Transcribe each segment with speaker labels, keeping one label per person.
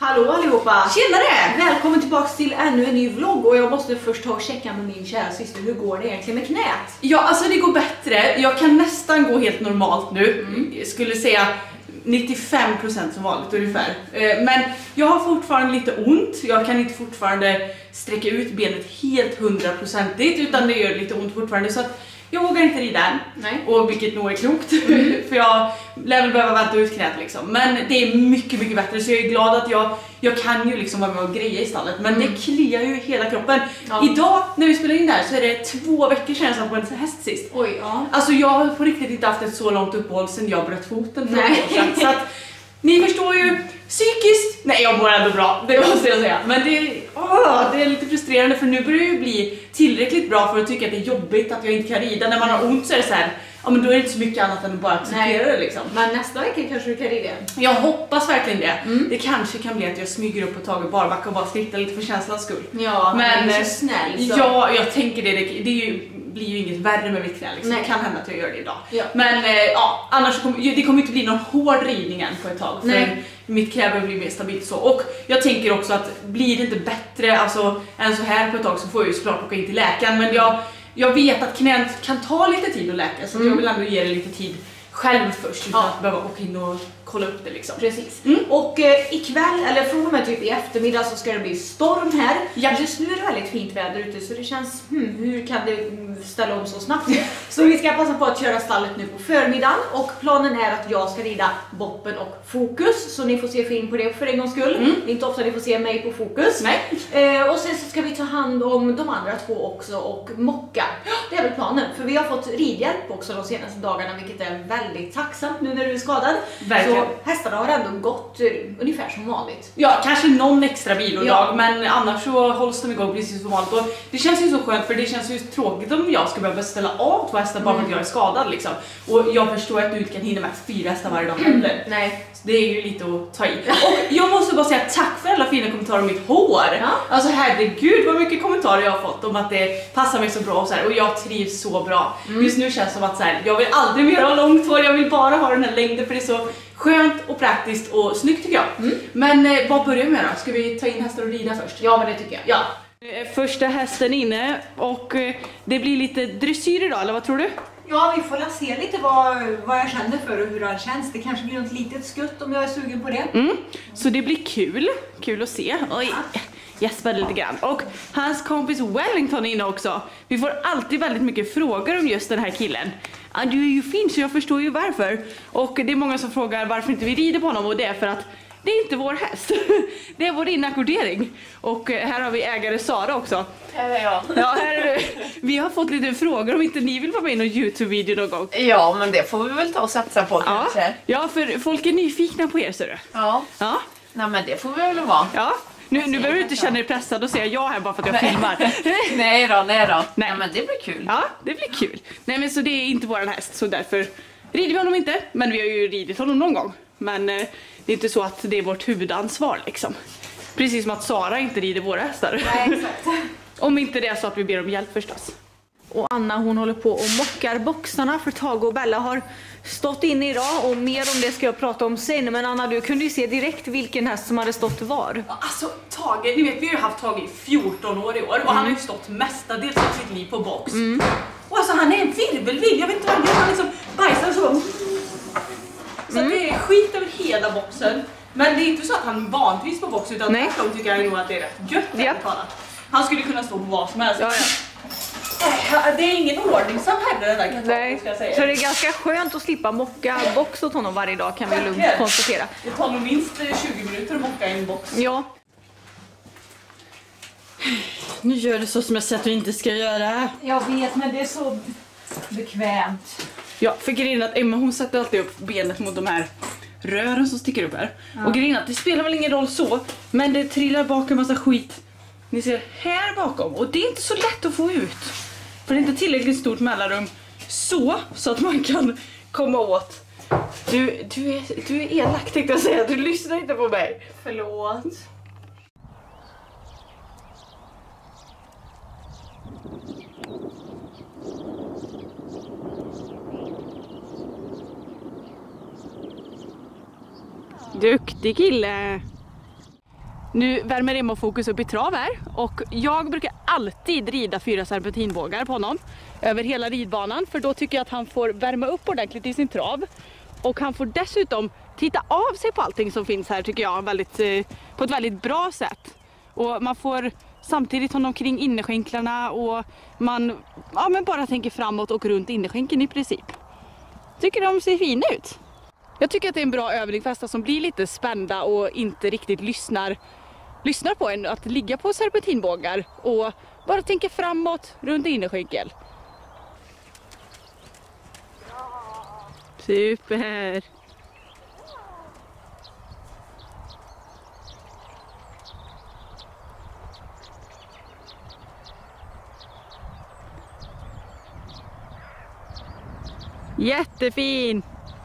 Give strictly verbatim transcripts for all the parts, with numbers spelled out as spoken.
Speaker 1: Hallå allihopa!
Speaker 2: Tjenare!
Speaker 1: Välkommen tillbaka till ännu en ny vlogg och jag måste först ta och checka med min kära syster. Hur går det egentligen med knät?
Speaker 2: Ja, alltså det går bättre. Jag kan nästan gå helt normalt nu. Mm. Jag skulle säga nittiofem procent som vanligt ungefär. Men jag har fortfarande lite ont. Jag kan inte fortfarande sträcka ut benet helt hundraprocentigt utan det gör lite ont fortfarande så att jag vågar inte rida än.
Speaker 1: Nej.
Speaker 2: Och vilket nog är klokt. Mm. För jag lär väl behöva vänta ut knät liksom. Men det är mycket, mycket bättre. Så jag är glad att jag, jag kan ju liksom vara med och greja i stallet. Men mm. det kliar ju hela kroppen. Ja. Idag när vi spelar in där så är det två veckor sedan jag satt på en häst sist.
Speaker 1: Oj, ja.
Speaker 2: Alltså jag har på riktigt inte haft ett så långt uppehåll sedan jag bröt foten för ett år sedan. Så att ni förstår ju psykiskt. Nej, jag mår ändå bra. Det måste jag säga. Men det, åh, det är lite frustrerande för nu börjar det ju bli tillräckligt bra för att tycka att det är jobbigt att jag inte kan rida. När man har ont så är det så här, ja men då är det inte så mycket annat än att bara acceptera det liksom.
Speaker 1: Men nästa vecka kanske du kan rida igen.
Speaker 2: Jag hoppas verkligen det.
Speaker 1: Mm.
Speaker 2: Det kanske kan bli att jag smyger upp och tager barbacka och bara skrittar lite för känslans skull.
Speaker 1: Ja, men är så snäll så.
Speaker 2: Ja, jag tänker det. Det, det är ju, blir ju inget värre med mitt knä liksom. Det kan hända att jag gör det idag. Ja. Men eh, ja, annars kommer det kommer inte bli någon hård ridning än på ett tag. För Nej. Mitt knä behöver bli mer stabilt så. Och jag tänker också att blir det inte bättre alltså, än så här på ett tag så får jag ju såklart åka in till läkaren. Men jag, jag vet att knät kan ta lite tid att läka så mm. jag vill ändå ge det lite tid själv först utan ja. att behöva åka in och kolla upp det liksom.
Speaker 1: Precis. Mm. Och eh, ikväll, eller från och med typ i eftermiddag så ska det bli storm här. Ja. Just nu är det väldigt fint väder ute så det känns, hmm, hur kan det ställa om så snabbt? Så vi ska passa på att köra stallet nu på förmiddagen och planen är att jag ska rida Boppen och Fokus så ni får se film på det för en gångs skull. Mm. Det är inte ofta ni får se mig på Fokus.
Speaker 2: Nej.
Speaker 1: Eh, och sen så ska vi ta hand om de andra två också och mocka. Det är väl planen för vi har fått ridhjälp också de senaste dagarna vilket är väldigt tacksamt nu när du är skadad.
Speaker 2: Verkligen.
Speaker 1: Så hästarna har ändå gått uh, ungefär som vanligt.
Speaker 2: Ja, kanske någon extra vilodag,
Speaker 1: ja.
Speaker 2: men annars så hålls de igång precis som vanligt. Och det känns ju så skönt för det känns ju tråkigt om jag ska behöva ställa av två hästar bara för att jag är skadad liksom. Och jag förstår att du inte kan hinna med fyra hästar varje dag heller.
Speaker 1: Nej.
Speaker 2: Så det är ju lite att ta i. Och jag måste bara säga tack för alla fina kommentarer om mitt hår. Ja. Alltså herregud vad mycket kommentarer jag har fått om att det passar mig så bra och så här, och jag trivs så bra. Mm. Just nu känns det som att så här, jag vill aldrig mer ha långt hår, jag vill bara ha den här längden för det är så skönt och praktiskt och snyggt tycker jag. Mm. Men eh, vad börjar vi med då? Ska vi ta in hästar och rida först?
Speaker 1: Ja, men det tycker jag.
Speaker 2: Ja. Första hästen inne och eh, det blir lite dressyr idag, eller vad tror du?
Speaker 1: Ja, vi får se lite vad, vad jag känner för och hur det känns. Det kanske blir något litet skutt om jag är sugen på det.
Speaker 2: Mm. Så det blir kul. Kul att se. Oj. Ja. Gäspade lite grann. Och hans kompis Wellington är inne också. Vi får alltid väldigt mycket frågor om just den här killen. Ah, du är ju fin så jag förstår ju varför. Och det är många som frågar varför inte vi rider på honom och det är för att det är inte vår häst. Det är vår inackordering. Och här har vi ägare Sara också.
Speaker 3: Här är jag.
Speaker 2: Ja, här är du. Vi har fått lite frågor om inte ni vill vara med i någon YouTube-video någon gång.
Speaker 3: Ja, men det får vi väl ta och satsa på
Speaker 2: ja.
Speaker 3: kanske.
Speaker 2: Ja, för folk är nyfikna på er, ser du.
Speaker 3: Ja.
Speaker 2: Ja.
Speaker 3: Nej, men det får vi väl vara.
Speaker 2: Ja. Nu, nu behöver du inte känna dig pressad och säga ja här bara för att jag
Speaker 3: nej.
Speaker 2: filmar.
Speaker 3: nej då, nej då.
Speaker 2: Nej.
Speaker 3: Ja, men det blir kul.
Speaker 2: Ja, det blir kul. Nej, men så det är inte våran häst, så därför rider vi honom inte. Men vi har ju ridit honom någon gång. Men eh, det är inte så att det är vårt huvudansvar liksom. Precis som att Sara inte rider våra hästar.
Speaker 1: Nej, exakt.
Speaker 2: Om inte det är så att vi ber om hjälp förstås.
Speaker 1: Och Anna hon håller på och mockar boxarna för Tage och Bella har stått inne idag och mer om det ska jag prata om sen. Men Anna, du kunde ju se direkt vilken häst som hade stått var.
Speaker 2: Ja, alltså Tage, ni vet vi har ju haft Tage i fjorton år i år och mm. han har ju stått mestadels av sitt liv på box. Mm. Och alltså han är en virvelvind, jag vet inte vad han gör, han liksom bajsar så. Så mm. det är skit över hela boxen. Men det är inte så att han vanligtvis på box utan tvärtom tycker jag nog att det är rätt gött. Ja. Han skulle kunna stå på vad som helst.
Speaker 1: Ja, ja.
Speaker 2: Det är ingen ordningsam herre den där katten,
Speaker 1: Nej.
Speaker 2: ska jag säga.
Speaker 1: Så det är ganska skönt att slippa mocka box åt honom varje dag kan vi lugnt konstatera.
Speaker 2: Det tar nog minst tjugo minuter att mocka en box.
Speaker 1: Ja.
Speaker 2: Nu gör du så som jag säger att du inte ska göra.
Speaker 1: Jag vet, men det är så bekvämt.
Speaker 2: Ja, för grejen att Emma hon sätter alltid upp benet mot de här rören som sticker upp här. Ja. Och grejen att det spelar väl ingen roll så, men det trillar bak en massa skit. Ni ser här bakom och det är inte så lätt att få ut. För det är inte tillräckligt stort mellanrum så, så att man kan komma åt. Du, du, är, du är elak tänkte jag säga, du lyssnar inte på mig.
Speaker 1: Förlåt.
Speaker 2: Duktig kille. Nu värmer Emma fokus upp i trav här och jag brukar alltid rida fyra serpentinbågar på honom över hela ridbanan, för då tycker jag att han får värma upp ordentligt i sin trav och han får dessutom titta av sig på allting som finns här, tycker jag, väldigt, på ett väldigt bra sätt. Och man får samtidigt honom kring innerskänklarna och man ja, men bara tänker framåt och runt innerskänken i princip. Tycker de ser fina ut. Jag tycker att det är en bra övning för hästar som blir lite spända och inte riktigt lyssnar, lyssnar på en, att ligga på serpentinbågar och bara tänka framåt runt innerskänkel. Super! Jättefin!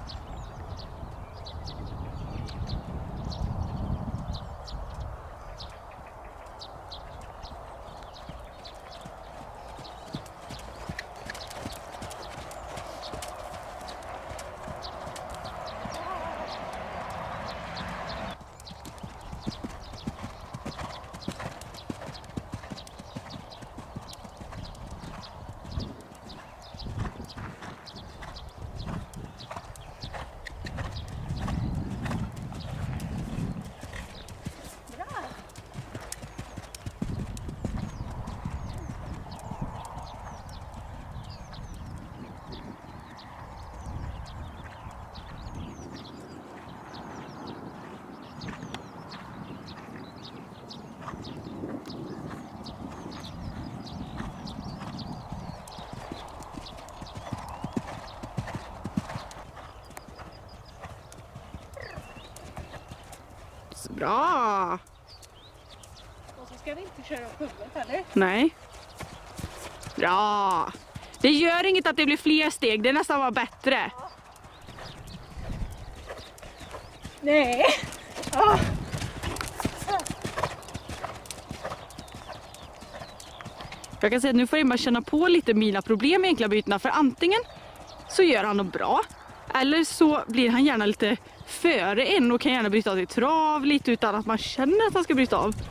Speaker 2: Bra!
Speaker 1: Och så ska vi inte köra upp huvudet, eller?
Speaker 2: Nej. Bra! Det gör inget att det blir fler steg, det är nästan var bättre.
Speaker 1: Ja. Nej. Oh.
Speaker 2: Jag kan säga att nu får Emma känna på lite mina problem med enkla bytena, för antingen så gör han dem bra eller så blir han gärna lite före en och kan gärna bryta av till trav lite utan att man känner att han ska bryta av.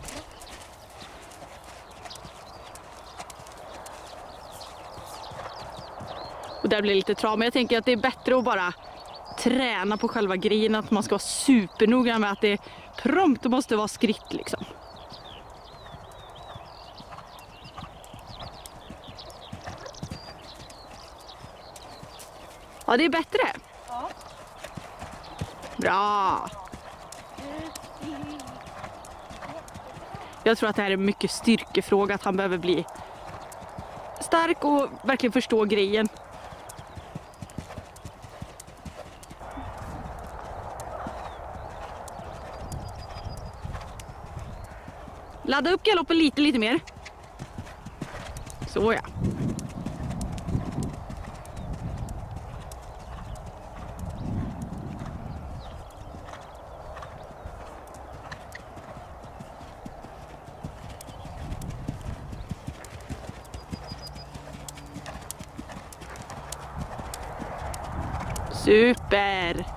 Speaker 2: Och där blir det lite trav, men jag tänker att det är bättre att bara träna på själva grejen, att man ska vara supernoga med att det prompt måste vara skritt liksom. Ja, det är bättre.
Speaker 1: Ja.
Speaker 2: Bra. Jag tror att det här är mycket styrkefråga, att han behöver bli stark och verkligen förstå grejen. Ladda upp galoppen lite, lite mer. Så ja. Super!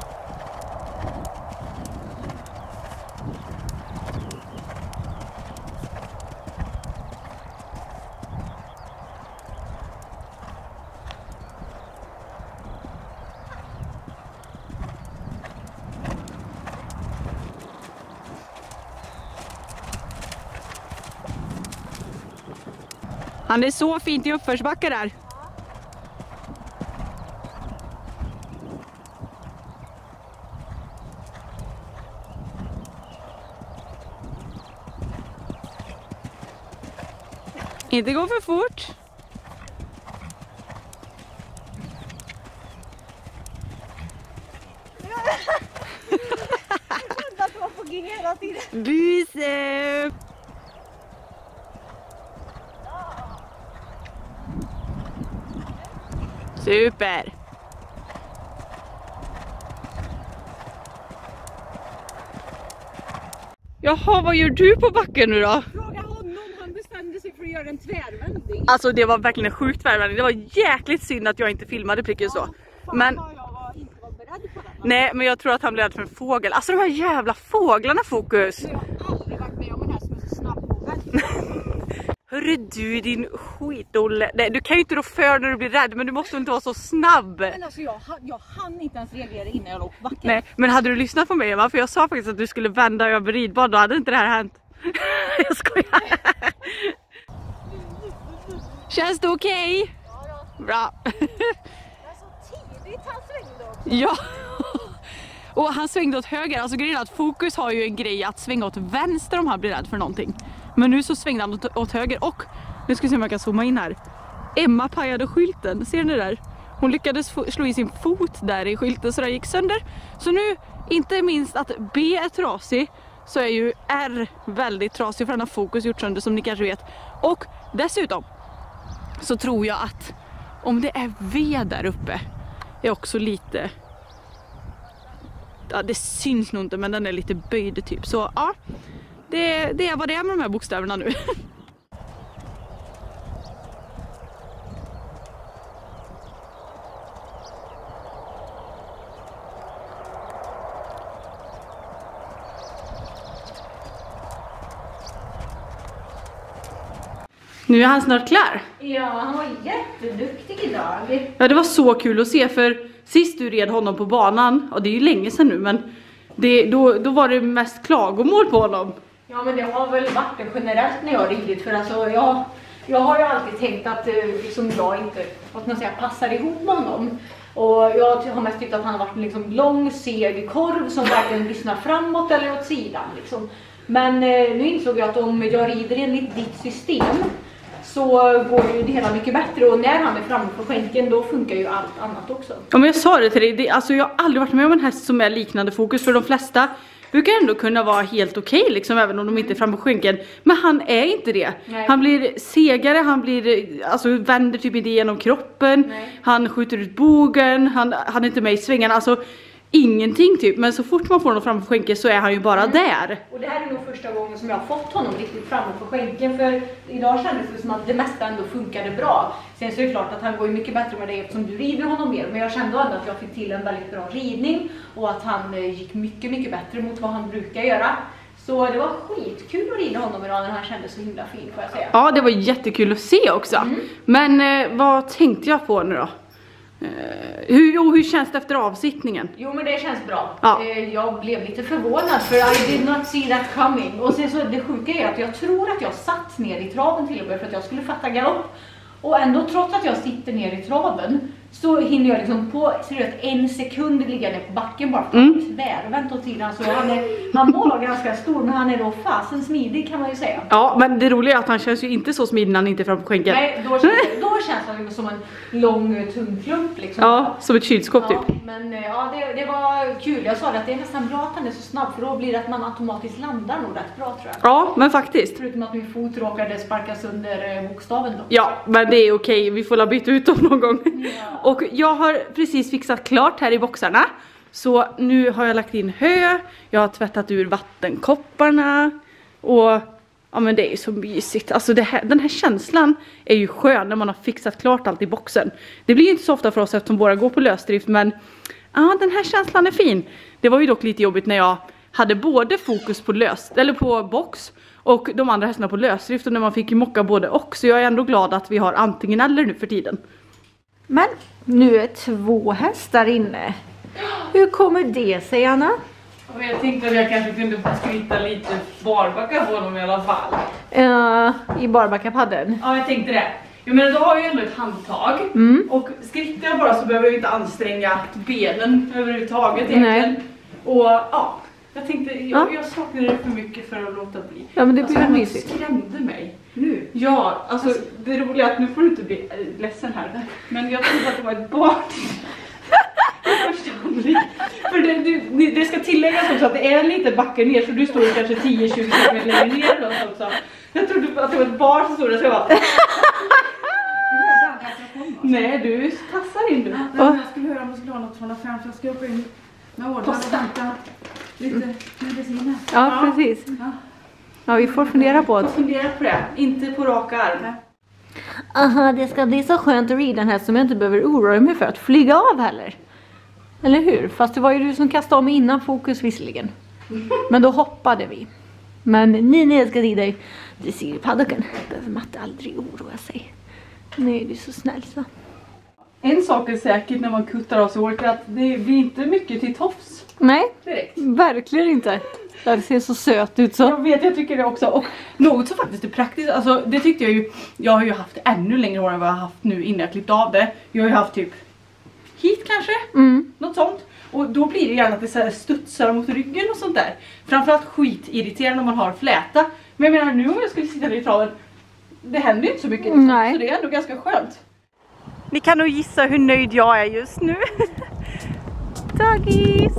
Speaker 2: Han är så fint i uppförsbackar där. Inte gå för fort. Buse! Super! Jaha, vad gör du på backen nu då?
Speaker 1: Fråga honom, han bestämde sig för att göra en tvärvändning.
Speaker 2: Alltså det var verkligen en sjukt tvärvändning. Det var jäkligt synd att jag inte filmade pricken så.
Speaker 1: Fan,
Speaker 2: men
Speaker 1: jag var inte var beredd på det.
Speaker 2: Nej, men jag tror att han blir rädd för en fågel. Alltså de här jävla fåglarna, Fokus.
Speaker 1: Jag har aldrig varit med om en här som är så snabb på väg.
Speaker 2: Hörru du, din skitolle. Nej, du kan ju inte rå för när du blir rädd, men du måste inte vara så snabb.
Speaker 1: Men alltså jag, jag hann inte ens reagera innan jag låg på backen.
Speaker 2: Nej, men hade du lyssnat på mig, Emma? För jag sa faktiskt att du skulle vända över ridbad, då hade inte det här hänt. Jag skojar. Känns det okej? Okay?
Speaker 1: Ja då.
Speaker 2: Bra.
Speaker 1: Det är så tidigt han svängde också.
Speaker 2: Ja. Och han svängde åt höger. Alltså grejen är att Fokus har ju en grej att svänga åt vänster om han blir rädd för någonting. Men nu så svängde han åt, åt höger. Och nu ska vi se om jag kan zooma in här. Emma pajade skylten. Ser ni där? Hon lyckades slå i sin fot där i skylten så den gick sönder. Så nu, inte minst att B är trasig, så är ju R väldigt trasig, för den har Fokus gjort sönder, som ni kanske vet. Och dessutom så tror jag att om det är V där uppe är också lite... Ja, det syns nog inte, men den är lite böjd typ. Så ja, det, det är vad det är med de här bokstäverna nu. Nu är han snart klar.
Speaker 1: Ja, han var jätteduktig idag.
Speaker 2: Ja, det var så kul att se, för sist du red honom på banan, och det är ju länge sedan nu, men det, då, då var det mest klagomål på honom.
Speaker 1: Ja, men det har väl varit det generellt när jag har ridit, för alltså jag, jag har ju alltid tänkt att liksom, jag inte, vad ska man säga, passar ihop med honom. Och jag har mest tyckt att han har varit en liksom, lång, seg korv som varken lyssnar framåt eller åt sidan. Liksom. Men eh, nu insåg jag att om jag rider enligt ditt system så går ju det hela mycket bättre, och när han är framme på skänken då funkar ju allt annat också.
Speaker 2: Ja, men jag sa det till dig, det, alltså jag har aldrig varit med om en häst som är liknande Fokus, för de flesta brukar ändå kunna vara helt okej okay, liksom, även om de inte är framme på skänken. Men han är inte det. Nej. Han blir segare, han blir, alltså vänder typ inte igenom kroppen. Nej. Han skjuter ut bogen, han, han är inte med i svängarna, alltså ingenting typ. Men så fort man får honom framme på skänken så är han ju bara mm. där.
Speaker 1: Och det här är nog första gången som jag har fått honom riktigt framme på skänken, för idag kändes det som att det mesta ändå funkade bra. Sen så är det klart att han går ju mycket bättre med dig eftersom du rider honom mer, men jag kände ändå att jag fick till en väldigt bra ridning och att han gick mycket mycket bättre mot vad han brukar göra. Så det var skitkul att rida honom idag när han kände så himla fin, får jag säga.
Speaker 2: Ja, det var jättekul att se också. Mm. Men eh, vad tänkte jag på nu då? Uh, hur, jo, hur känns det efter avsittningen?
Speaker 1: Jo, men det känns bra. Ja. uh, Jag blev lite förvånad, för I did not see that coming. Och sen så det sjuka är att jag tror att jag satt ner i traven till och med för att jag skulle fatta galopp. Och ändå trots att jag sitter ner i traven så hinner jag liksom på seriöst en sekund ligga ner på backen bara för att mm. tvärvänt åt sidan. Så han, är, han var ganska stor, men han är då fasen smidig kan man ju säga.
Speaker 2: Ja, men det roliga är att han känns ju inte så smidig när han inte är fram på skänken.
Speaker 1: Nej, då känns, då känns han som en lång tung klump liksom.
Speaker 2: Ja, som ett kylskåp
Speaker 1: ja,
Speaker 2: typ.
Speaker 1: Men ja, det, det var kul. Jag sa det att det är nästan bra att han är så snabb, för då blir det att man automatiskt landar nog rätt bra, tror jag.
Speaker 2: Ja, men faktiskt.
Speaker 1: Förutom att min fot råkade sparkas under bokstaven då.
Speaker 2: Ja, men det är okej. Vi får la byta ut dem någon gång. Ja. Och jag har precis fixat klart här i boxarna. Så nu har jag lagt in hö. Jag har tvättat ur vattenkopparna. Och ja, men det är ju så mysigt. Alltså det här, den här känslan är ju skön när man har fixat klart allt i boxen. Det blir ju inte så ofta för oss eftersom våra går på lösdrift. Men ja, den här känslan är fin. Det var ju dock lite jobbigt när jag hade både fokus på lös, eller på box och de andra hästarna på lösdrift, och när man fick mocka både och. Så jag är ändå glad att vi har antingen eller nu för tiden.
Speaker 1: Men nu är två hästar inne. Hur kommer det sig, Anna?
Speaker 2: Jag tänkte att jag kanske kunde skryta lite barbacka på dem i alla fall.
Speaker 1: Uh, I barbackapadden?
Speaker 2: Ja, jag tänkte det. Jag menar, då har jag ju ändå ett handtag. Mm. Och skrittar jag bara så behöver jag inte anstränga benen överhuvudtaget egentligen. Nej. Och ja, jag tänkte, jag, ja. jag saknade det för mycket för att låta bli.
Speaker 1: Ja, men det blir
Speaker 2: alltså,
Speaker 1: mysigt.
Speaker 2: Skrämde mig. Nu? Ja, alltså, alltså det roliga är att nu får du inte bli äh, ledsen här. Men jag trodde att det var ett barn. För det, du, det ska tilläggas också att det är lite backar ner, så du står kanske tio tjugo centimeter längre ner också. Jag trodde att det var ett barn som stod där, så jag bara... Nej, du tassar in du.
Speaker 4: Ja, jag skulle höra om jag skulle ha något från affären, för jag ska upp in med ordnar och hämta lite mediciner.
Speaker 1: Ja, ja, precis. Ja. Ja, vi får fundera på det.
Speaker 2: Vi får fundera på det, inte på raka arm.
Speaker 1: Aha, det ska bli så skönt att rida den här som jag inte behöver oroa mig för att flyga av heller. Eller hur? Fast det var ju du som kastade om innan fokus visserligen. Men då hoppade vi. Men Nina älskar rider dressyrpaddocken. Behöver Matte aldrig oroa sig. Nej, du är så snäll så.
Speaker 4: En sak är säkert när man kuttar av så att det blir inte mycket till tofs.
Speaker 1: Nej,
Speaker 4: direkt.
Speaker 1: Verkligen inte. Det ser så söt ut så.
Speaker 4: Jag vet, jag tycker det också. Och något som faktiskt är praktiskt, alltså det tyckte jag ju, jag har ju haft ännu längre hår än vad jag har haft nu innan jag klippte av det. Jag har ju haft typ hit kanske, mm. något sånt. Och då blir det gärna att det så här studsar mot ryggen och sånt där. Framförallt skitirriterande om man har fläta. Men jag menar nu om jag skulle sitta i traven, det händer ju inte så mycket liksom. Nej. Så det är ändå ganska skönt. Ni kan nog gissa hur nöjd jag är just nu. Dagis!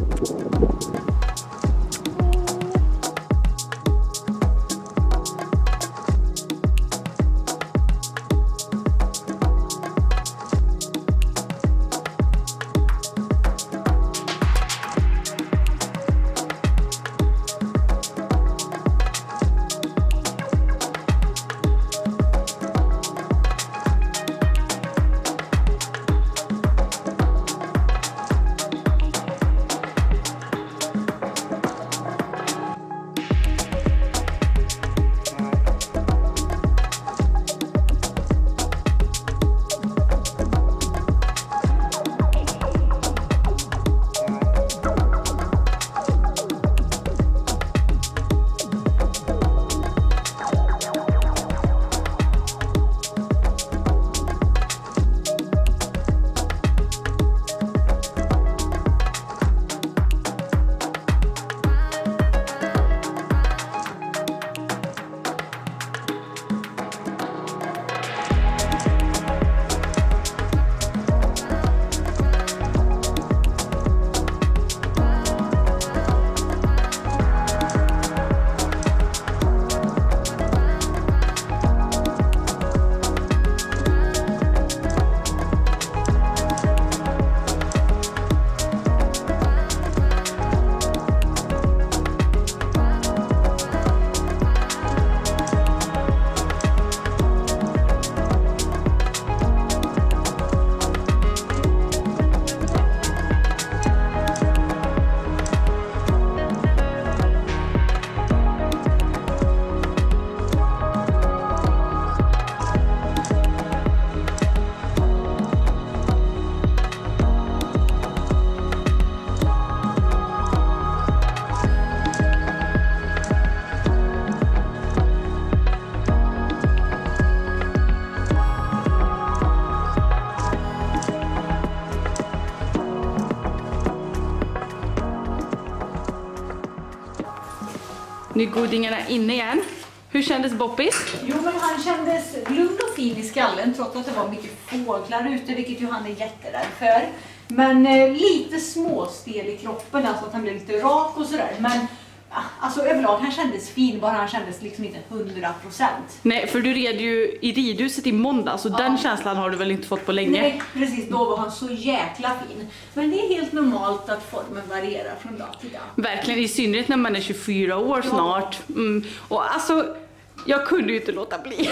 Speaker 4: Nu är godingarna inne igen. Hur kändes Boppis?
Speaker 1: Jo, men han kändes lugn och fin i skallen trots att det var mycket fåglar ute, vilket ju han är jätterädd för. Men eh, lite småstel i kroppen, alltså att han blev lite rak och sådär. Men alltså överlag han kändes fin, bara han kändes liksom inte hundra procent.
Speaker 2: Nej, för du red ju i ridhuset i måndag, så ja. Den känslan har du väl inte fått på länge?
Speaker 1: Nej, precis, då var han så jäkla fin. Men det är helt normalt att formen varierar från dag till dag.
Speaker 2: Verkligen, i synnerhet när man är tjugofyra år ja. Snart. Mm. Och alltså, jag kunde ju inte låta bli.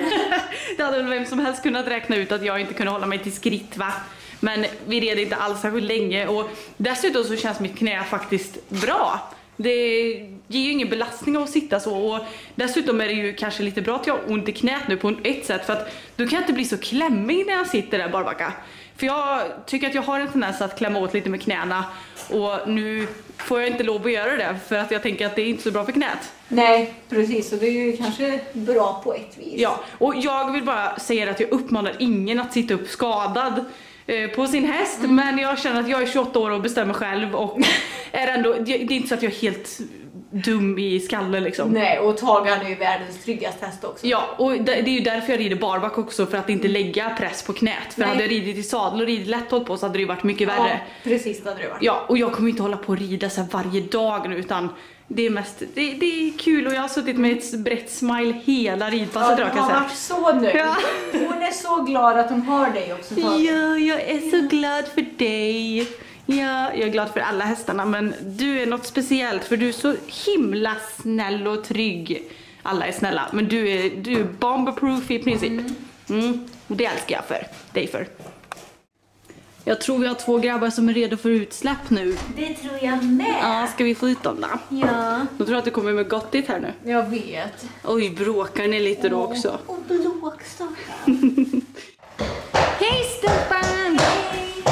Speaker 2: Det hade väl vem som helst kunnat räkna ut att jag inte kunde hålla mig till skritt, va? Men vi red inte alls särskilt länge, och dessutom så känns mitt knä faktiskt bra. Det ger ju ingen belastning av att sitta så, och dessutom är det ju kanske lite bra att jag har ont i knät nu på ett sätt, för att då kan jag inte bli så klämmig när jag sitter där barbacka. För jag tycker att jag har en tendens att klämma åt lite med knäna, och nu får jag inte lov att göra det för att jag tänker att det är inte så bra för knät.
Speaker 1: Nej, precis, och det är ju kanske bra på ett vis.
Speaker 2: Ja, och jag vill bara säga att jag uppmanar ingen att sitta upp skadad på sin häst, mm. men jag känner att jag är tjugoåtta år och bestämmer själv, och är ändå, det är inte så att jag är helt dum i skallen liksom.
Speaker 1: Nej, och Tagan är ju världens tryggaste häst också.
Speaker 2: Ja, och det, det är ju därför jag rider barback också, för att inte lägga press på knät. För Nej. Hade jag ridit i sadel och ridit lätt håll på, så hade det ju varit mycket värre.
Speaker 1: Ja, precis, det hade det varit.
Speaker 2: Ja, och jag kommer inte hålla på att rida så här varje dag nu, utan det är mest, det, det är kul, och jag har suttit med ett brett smile hela ridpasset.
Speaker 1: Ja, jag har varit så nöjd. Ja. Hon är så glad att hon har dig också. Tagen.
Speaker 2: Ja, jag är så glad för dig. Ja, jag är glad för alla hästarna, men du är något speciellt, för du är så himla snäll och trygg. Alla är snälla, men du är, du är bomberproof i princip. Mm. Mm, och det älskar jag för dig för.
Speaker 4: Jag tror vi har två grabbar som är redo för utsläpp nu.
Speaker 1: Det tror jag med.
Speaker 4: Ja, ska vi få ut dem då?
Speaker 1: Ja.
Speaker 4: Jag tror att det kommer med gottigt här nu.
Speaker 1: Jag vet.
Speaker 4: Oj, bråkar ni lite då också?
Speaker 1: Och bråkstackarn. Hej Stumpan! Hej!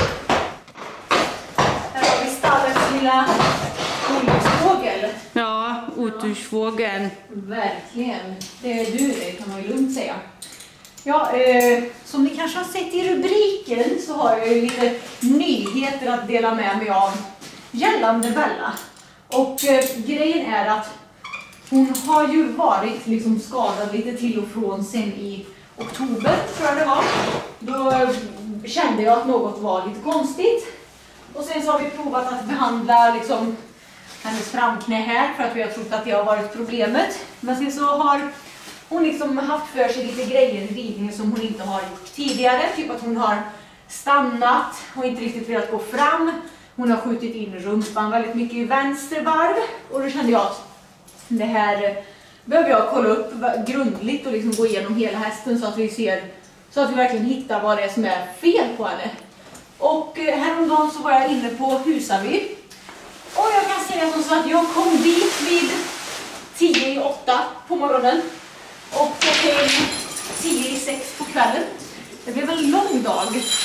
Speaker 1: Här har vi stallets lilla olycksfågel.
Speaker 4: Ja, otursfågeln.
Speaker 1: Verkligen. Det är du, det kan man ju lugnt säga. Ja, eh, som ni kanske har sett i rubriken så har jag ju lite nyheter att dela med mig av gällande Bella. Och eh, grejen är att hon har ju varit liksom skadad lite till och från sen i oktober, tror jag det var. Då eh, kände jag att något var lite konstigt. Och sen så har vi provat att behandla liksom hennes framknä här för att vi har trott att det har varit problemet. Men sen så har hon liksom haft för sig lite grejer i ridningen som hon inte har gjort tidigare. Typ att hon har stannat och inte riktigt velat gå fram. Hon har skjutit in rumpan väldigt mycket i vänster varv. Och då kände jag att det här behöver jag kolla upp grundligt och liksom gå igenom hela hästen så att vi ser, så att vi verkligen hittar vad det är som är fel på henne. Och häromdagen så var jag inne på Husaby. Och jag kan säga som så att jag kom dit vid tio i åtta på morgonen. Och jag kom tio i sex på kvällen. Det blev en lång dag.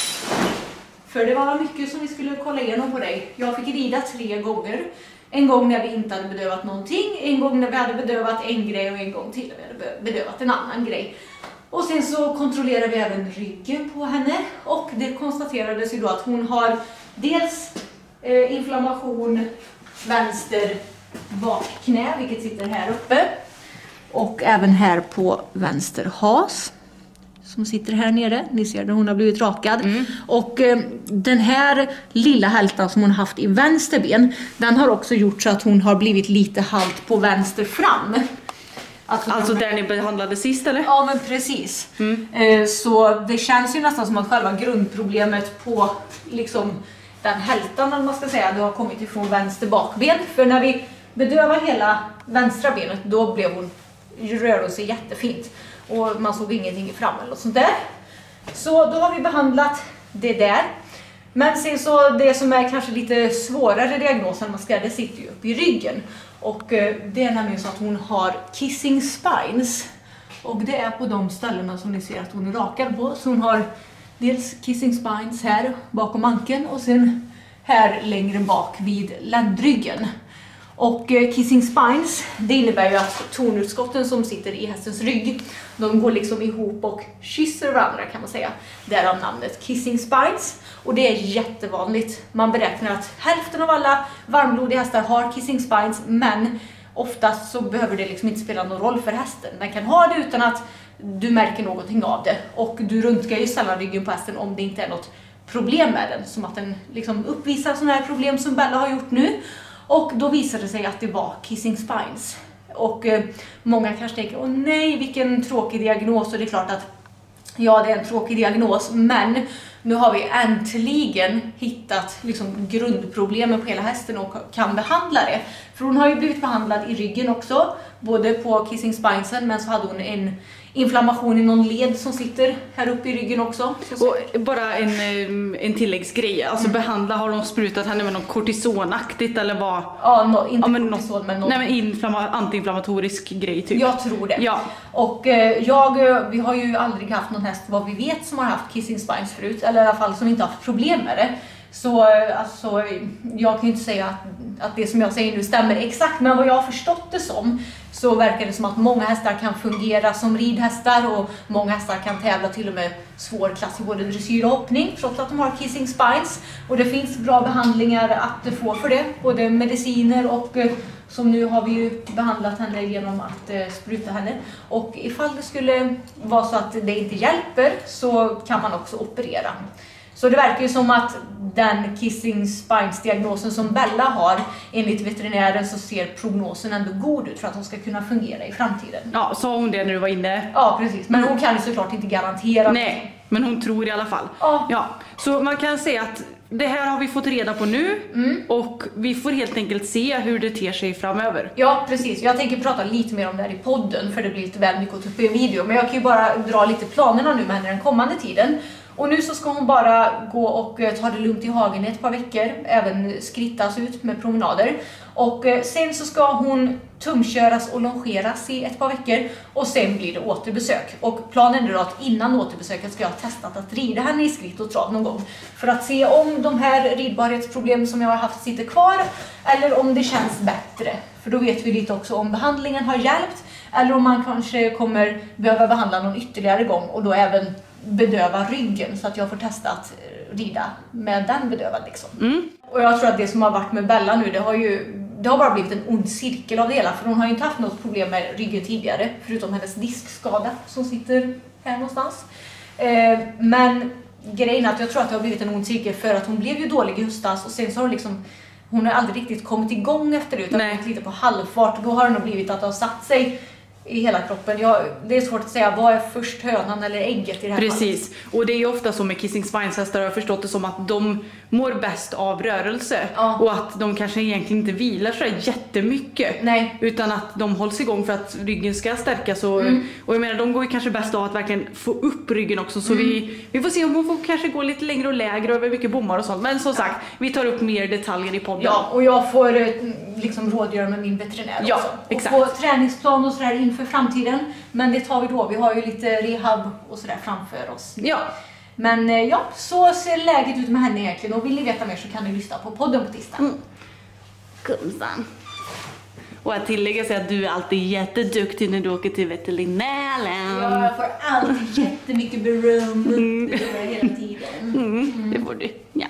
Speaker 1: För det var mycket som vi skulle kolla igenom på dig. Jag fick rida tre gånger. En gång när vi inte hade bedövat någonting. En gång när vi hade bedövat en grej och en gång till när vi hade bedövat en annan grej. Och sen så kontrollerade vi även ryggen på henne. Och det konstaterades ju då att hon har dels eh, inflammation vänster bakknä, vilket sitter här uppe. Och även här på vänster has. Som sitter här nere. Ni ser där hon har blivit rakad. Mm. Och eh, den här lilla hältan som hon har haft i vänster ben. Den har också gjort så att hon har blivit lite halt på vänster fram.
Speaker 4: Att alltså där ni behandlade sist eller?
Speaker 1: Ja men precis. Mm. Eh, så det känns ju nästan som att själva grundproblemet på liksom den hältan, eller man ska säga, det har kommit ifrån vänster bakben. För när vi bedövar hela vänstra benet då blev hon, rörde sig jättefint. Och man såg ingenting fram eller något sånt där. Så då har vi behandlat det där. Men sen så det som är kanske lite svårare diagnosen man ska, det sitter ju upp i ryggen. Och det är nämligen så att hon har kissing spines. Och det är på de ställena som ni ser att hon är rakad på. Så hon har dels kissing spines här bakom ankeln och sen här längre bak vid ländryggen. Och kissing spines, det innebär ju att tornutskotten som sitter i hästens rygg, de går liksom ihop och kysser varandra kan man säga. Därav namnet kissing spines. Och det är jättevanligt. Man beräknar att hälften av alla varmblodiga hästar har kissing spines, men oftast så behöver det liksom inte spela någon roll för hästen. Den kan ha det utan att du märker någonting av det. Och du röntgar ju sällan ryggen på hästen om det inte är något problem med den. Som att den liksom uppvisar sådana här problem som Bella har gjort nu. Och då visade det sig att det var kissing spines. Och eh, många kanske tänker, åh nej vilken tråkig diagnos. Och det är klart att ja, det är en tråkig diagnos, men nu har vi äntligen hittat liksom grundproblemen på hela hästen och kan behandla det. För hon har ju blivit behandlad i ryggen också, både på kissing spinesen, men så hade hon en inflammation i någon led som sitter här uppe i ryggen också.
Speaker 4: Och bara en, en tilläggsgrej, alltså mm. behandla, har de sprutat henne med något kortisonaktigt eller vad?
Speaker 1: Ja, no, inte
Speaker 4: ja, men
Speaker 1: kortison
Speaker 4: no,
Speaker 1: men något.
Speaker 4: Nej men inflamma, antiinflammatorisk grej typ.
Speaker 1: Jag tror det.
Speaker 4: Ja.
Speaker 1: Och eh, jag, vi har ju aldrig haft någon häst vad vi vet som har haft kissing spines förut, eller i alla fall som inte har haft problem med det. Så alltså, jag kan ju inte säga att, att det som jag säger nu stämmer exakt, men vad jag har förstått det som så verkar det som att många hästar kan fungera som ridhästar och många hästar kan tävla till och med svår klass i både dressyr och hoppning trots att de har kissing spines. Och det finns bra behandlingar att få för det, både mediciner och som nu har vi ju behandlat henne genom att eh, spruta henne. Och ifall det skulle vara så att det inte hjälper så kan man också operera. Så det verkar ju som att den kissing spines-diagnosen som Bella har, enligt veterinären så ser prognosen ändå god ut för att hon ska kunna fungera i framtiden.
Speaker 4: Ja, sa hon det när du var inne?
Speaker 1: Ja, precis. Men hon kan ju såklart inte garantera.
Speaker 4: Nej, men hon tror i alla fall.
Speaker 1: Ja.
Speaker 4: Ja. Så man kan säga att det här har vi fått reda på nu mm. och vi får helt enkelt se hur det ter sig framöver.
Speaker 1: Ja, precis. Jag tänker prata lite mer om det här i podden för det blir lite väl mycket att ta upp i en video. Men jag kan ju bara dra lite planerna nu med henne den kommande tiden. Och nu så ska hon bara gå och ta det lugnt i hagen i ett par veckor. Även skrittas ut med promenader. Och sen så ska hon tumköras och longeras i ett par veckor. Och sen blir det återbesök. Och planen är då att innan återbesöket ska jag ha testat att rida henne i skritt och trav någon gång. För att se om de här ridbarhetsproblem som jag har haft sitter kvar. Eller om det känns bättre. För då vet vi lite också om behandlingen har hjälpt. Eller om man kanske kommer behöva behandla någon ytterligare gång. Och då även bedöva ryggen så att jag får testa att rida med den bedövad liksom. Mm. Och jag tror att det som har varit med Bella nu, det har ju det har bara blivit en ond cirkel av det hela, för hon har ju inte haft något problem med ryggen tidigare förutom hennes diskskada som sitter här någonstans. Eh, men grejen är att jag tror att det har blivit en ond cirkel för att hon blev ju dålig i höstas och sen så har hon liksom hon har aldrig riktigt kommit igång efter det utan hon har lite på halvfart och då har det nog blivit att det har satt sig i hela kroppen. Jag, det är svårt att säga vad är först, hönan eller ägget i det här
Speaker 2: Precis. Fallet. Och det är ju ofta så med kissing spines hästar, har jag förstått det som att de mår bäst av rörelse. Ja. Och att de kanske egentligen inte vilar så jättemycket. Nej. Utan att de hålls igång för att ryggen ska stärkas. Och, mm. och jag menar, de går ju kanske bäst av att verkligen få upp ryggen också. Så mm. vi, vi får se om hon får kanske gå lite längre och lägre över mycket bommar och sånt. Men som sagt, vi tar upp mer detaljer i podden.
Speaker 1: Ja, och jag får liksom rådgöra med min veterinär
Speaker 2: ja,
Speaker 1: också.
Speaker 2: Exakt.
Speaker 1: Och få träningsplan och sådär inför framtiden. Men det tar vi då. Vi har ju lite rehab och sådär framför oss.
Speaker 2: Ja.
Speaker 1: Men ja, så ser läget ut med henne egentligen. Och vill ni veta mer så kan ni lyssna på podden på tisdag. Mm.
Speaker 2: Gumsan. Och att tillägga sig att du är alltid jätteduktig när du åker till veterinären.
Speaker 1: Ja, jag får alltid jättemycket beröm. Mm. Det gör jag hela tiden.
Speaker 2: Mm. Mm. Det får du, ja.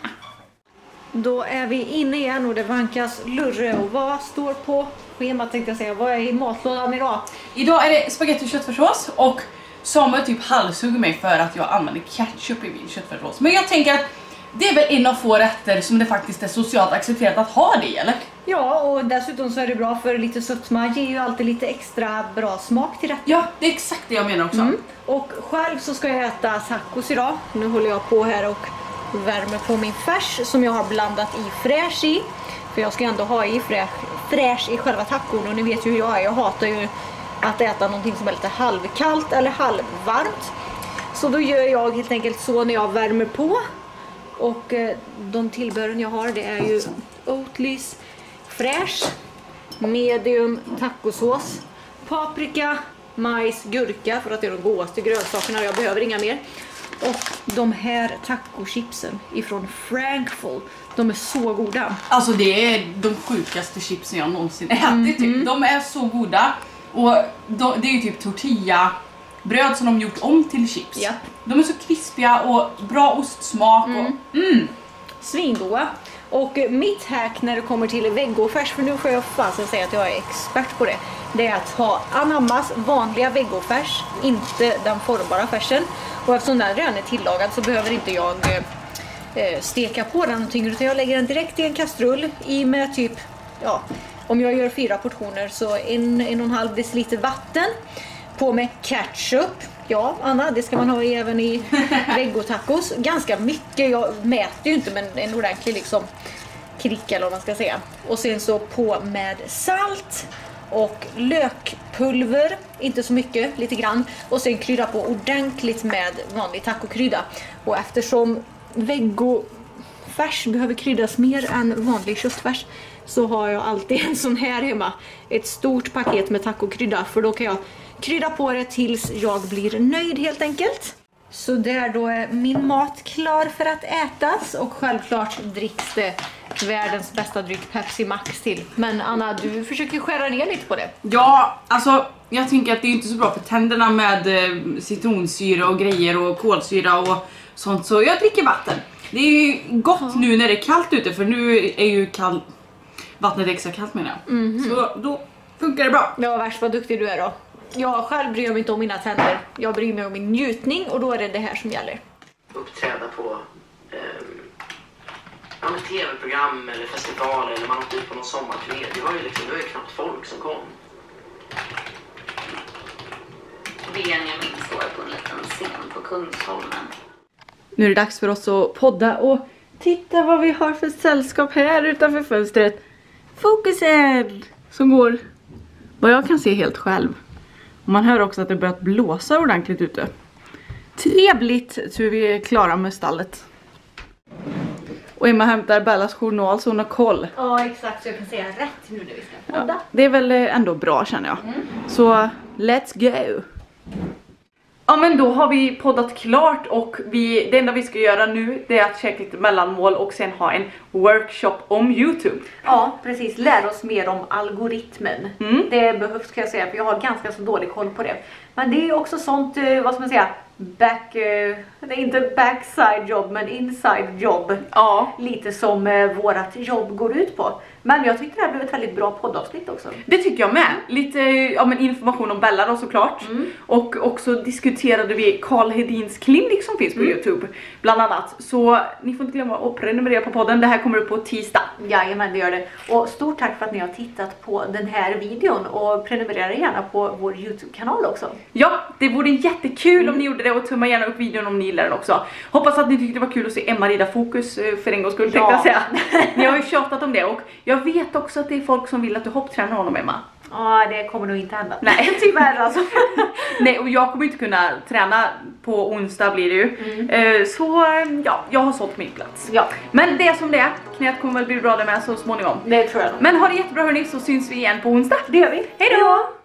Speaker 1: Då är vi inne igen och det vankas lurre. Och vad står på schemat tänkte jag säga? Vad är i matlådan idag?
Speaker 2: Idag är det spagetti och köttfärssås och Samuel typ halshugger mig för att jag använder ketchup i min köttfärssås. Men jag tänker att det är väl en av få rätter som det faktiskt är socialt accepterat att ha det, eller?
Speaker 1: Ja, och dessutom så är det bra för lite sötma. Ger ju alltid lite extra bra smak till rätten.
Speaker 2: Ja, det är exakt det jag menar också. Mm.
Speaker 1: Och själv så ska jag äta tacos idag. Nu håller jag på här och värmer på min färs som jag har blandat i fräsch i. För jag ska ändå ha i fräsch, fräsch i själva tacon. Och ni vet ju hur jag är. Jag hatar ju att äta någonting som är lite halvkallt eller halvvarmt. Så då gör jag helt enkelt så när jag värmer på. Och eh, de tillbehören jag har det är ju Oatlys fräsch, medium tacosås, paprika, majs, gurka för att det är de godaste grönsakerna. Jag behöver inga mer. Och de här tacochipsen ifrån Frankful. De är så goda.
Speaker 2: Alltså det är de sjukaste chipsen jag någonsin ätit. Mm. Typ. De är så goda. Och de, det är ju typ tortilla bröd som de gjort om till chips. Yep. De är så krispiga och bra ostsmak. Mm. Och, mm.
Speaker 1: Svingoda. Och mitt hack när det kommer till vegofärs, för nu får jag fasen säga att jag är expert på det. Det är att ha anammas vanliga vegofärs, inte den formbara färsen. Och eftersom den redan är tillagad så behöver inte jag eh, steka på den någonting. Utan jag lägger den direkt i en kastrull i med typ, ja, om jag gör fyra portioner så en, en och en halv deciliter vatten. På med ketchup. Ja, Anna, det ska man ha även i vegotacos. Ganska mycket, jag mäter ju inte, men en ordentlig liksom kricka eller vad man ska säga. Och sen så på med salt och lökpulver, inte så mycket, lite grann. Och sen krydda på ordentligt med vanlig tacokrydda. Och eftersom vegofärs behöver kryddas mer än vanlig köttfärs så har jag alltid en sån här hemma. Ett stort paket med tacokrydda, för då kan jag krydda på det tills jag blir nöjd helt enkelt. Så där då är min mat klar för att ätas. Och självklart dricks det världens bästa dryck Pepsi Max till. Men Anna, du försöker skära ner lite på det.
Speaker 2: Ja, alltså jag tänker att det är inte så bra för tänderna med eh, citronsyra och grejer och kolsyra och sånt. Så jag dricker vatten. Det är ju gott ja. Nu när det är kallt ute, för nu är ju kall... vattnet extra kallt menar jag. Mm-hmm. Så då funkar det bra.
Speaker 1: Ja, värst vad duktig du är då. Jag själv bryr mig inte om mina tänder. Jag bryr mig om min njutning och då är det det här som gäller.
Speaker 5: Uppträda på eh, tv-program eller festival eller man åkte ut på någon sommarturné. Det var ju liksom, det var ju knappt folk som kom.
Speaker 3: Benjamin står på en liten scen på Kungsholmen.
Speaker 2: Nu är det dags för oss att podda och titta vad vi har för sällskap här utanför fönstret. Fokusen! Som går, vad jag kan se, helt själv. Och man hör också att det börjat blåsa ordentligt ute.
Speaker 4: Trevligt, så är vi klara med stallet. Och Emma hämtar Bellas journal så hon har koll.
Speaker 1: Ja, exakt, så jag kan säga rätt nu när vi ska podda.
Speaker 4: Ja, det är väl ändå bra känner jag. Mm. Så let's go! Ja, men då har vi poddat klart och vi, det enda vi ska göra nu det är att käka lite mellanmål och sen ha en workshop om YouTube.
Speaker 1: Ja, precis. Lär oss mer om algoritmen. Mm. Det behövs, kan jag säga, för jag har ganska så dålig koll på det. Men det är också sånt, vad ska man säga, back, det är inte backside jobb men inside jobb. Ja. Lite som vårat jobb går ut på. Men jag tyckte det här blev ett väldigt bra poddavsnitt också.
Speaker 4: Det tycker jag med. Lite ja, men information om Bella då såklart. Mm. Och också diskuterade vi Karl Hedins klinik som finns på mm. YouTube. Bland annat. Så ni får inte glömma att prenumerera på podden. Det här kommer upp på tisdag.
Speaker 1: Jajamän, det gör det. Och stort tack för att ni har tittat på den här videon. Och prenumerera gärna på vår YouTube-kanal också.
Speaker 4: Ja, det vore jättekul mm. om ni gjorde det. Och tumma gärna upp videon om ni gillar den också. Hoppas att ni tyckte det var kul att se Emma rida fokus för en gångs skull. Ja. Tänkte jag säga. Ni har ju tjatat om det och jag vet också att det är folk som vill att du hopptränar honom, Emma.
Speaker 1: Ja, det kommer nog inte hända.
Speaker 4: Nej, tyvärr alltså. Nej, och jag kommer inte kunna träna på onsdag blir det ju. Mm. Så ja, jag har sålt min plats.
Speaker 1: Ja.
Speaker 4: Men det är som det är. Knät kommer väl bli bra det med så småningom.
Speaker 1: Det tror jag.
Speaker 4: Men ha det jättebra hörni, så syns vi igen på onsdag.
Speaker 1: Det gör vi.
Speaker 4: Hej då!